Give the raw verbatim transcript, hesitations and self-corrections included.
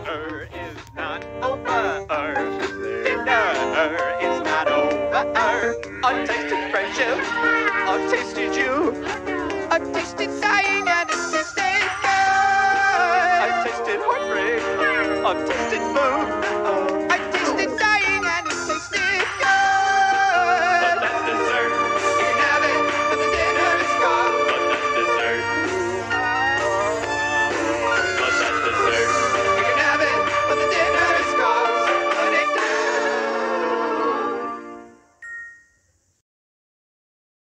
dinner is not over. Dinner is not over. I tasted friendship. I tasted you. I tasted dying and it tasted good. I tasted heartbreak. I tasted food.